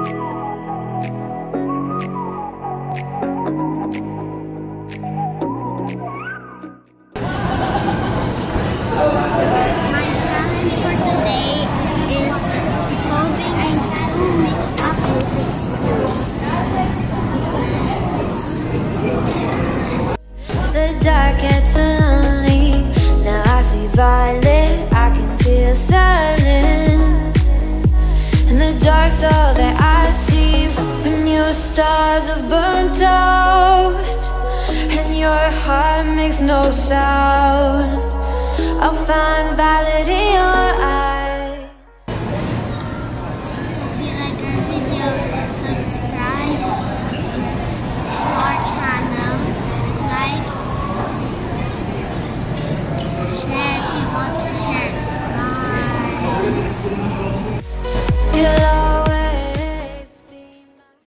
My challenge for today is solving these two mixed up Rubik's cubes. The dark gets so lonely. Now I see violet, I can feel silence. And the dark's all that I see when your stars have burnt out and your heart makes no sound. I'll find violet in your eyes.